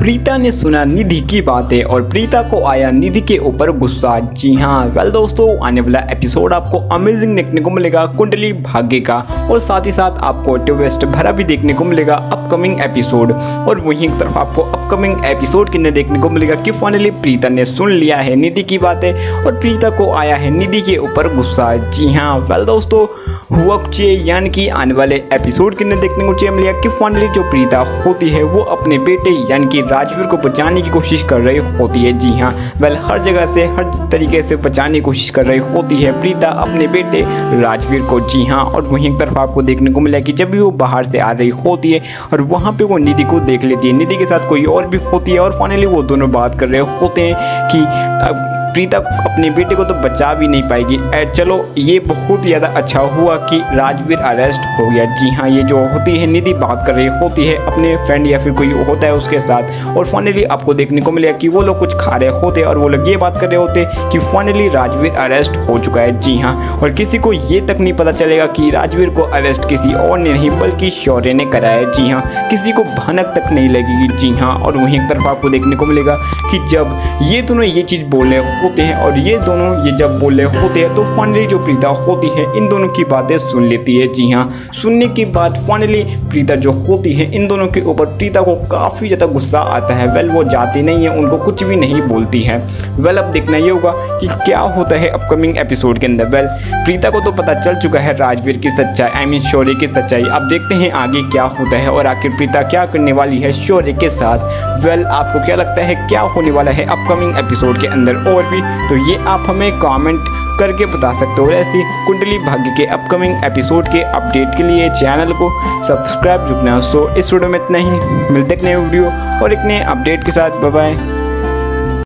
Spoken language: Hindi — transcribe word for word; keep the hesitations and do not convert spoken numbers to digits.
प्रीता ने सुना निधि की बातें और प्रीता को आया निधि के ऊपर गुस्सा। जी हाँ, वेल दोस्तों, आने वाला एपिसोड आपको अमेजिंग देखने को मिलेगा कुंडली भाग्य का, और साथ ही साथ आपको ट्विस्ट भरा भी देखने को मिलेगा अपकमिंग एपिसोड। और वहीं एक तरफ आपको अपकमिंग एपिसोड के अंदर देखने को मिलेगा कि फाइनली प्रीता ने सुन लिया है निधि की बातें और प्रीता को आया है निधि के ऊपर गुस्सा। जी हाँ, वेल दोस्तों, हुआ कुछ यानी कि आने वाले एपिसोड के अंदर देखने को चाहिए मिलेगा कि फाइनली जो प्रीता होती है वो अपने बेटे यानी कि राजवीर को बचाने की कोशिश कर रही होती है। जी हाँ, वेल हर जगह से हर तरीके से बचाने की कोशिश कर रही होती है प्रीता अपने बेटे राजवीर को। जी हाँ, और वहीं एक तरफ आपको देखने को मिला कि जब भी वो बाहर से आ रही होती है और वहाँ पे वो निधि को देख लेती है, निधि के साथ कोई और भी होती है और फाइनली वो दोनों बात कर रहे होते हैं कि प्रीता अपने बेटे को तो बचा भी नहीं पाएगी। चलो, ये बहुत ज़्यादा अच्छा हुआ कि राजवीर अरेस्ट हो गया। जी हाँ, ये जो होती है निधि बात कर रही होती है अपने फ्रेंड या फिर कोई होता है उसके साथ, और फाइनली आपको देखने को मिलेगा कि वो लोग कुछ खा रहे होते और वो लोग ये बात कर रहे होते कि फाइनली राजवीर अरेस्ट हो चुका है। जी हाँ, और किसी को ये तक नहीं पता चलेगा कि राजवीर को अरेस्ट किसी और ने नहीं बल्कि शौर्य ने कराया। जी हाँ, किसी को भनक तक नहीं लगेगी। जी हाँ, और वहीं एक तरफ आपको देखने को मिलेगा कि जब ये दोनों ये चीज़ बोलने होते हैं और ये दोनों ये जब बोल रहे होते हैं तो फाइनली जो प्रीता होती है इन दोनों की बातें सुन लेती है। जी हाँ, सुनने के बाद फाइनली प्रीता जो होती है इन दोनों के ऊपर प्रीता को काफ़ी ज़्यादा गुस्सा आता है। वेल वो जाती नहीं है, उनको कुछ भी नहीं बोलती है। वेल अब देखना ये होगा कि क्या होता है अपकमिंग एपिसोड के अंदर। वेल प्रीता को तो पता चल चुका है राजवीर की सच्चाई, आई मीन शौर्य की सच्चाई। अब देखते हैं आगे क्या होता है और आखिर प्रीता क्या करने वाली है शौर्य के साथ। वेल आपको क्या लगता है क्या होने वाला है अपकमिंग एपिसोड के अंदर और भी, तो ये आप हमें कमेंट करके बता सकते हो। ऐसी कुंडली भाग्य के अपकमिंग एपिसोड के अपडेट के लिए चैनल को सब्सक्राइब रखना। सो इस वीडियो में इतना ही, मिलते एक नए वीडियो और एक नए अपडेट के साथ। Bye bye.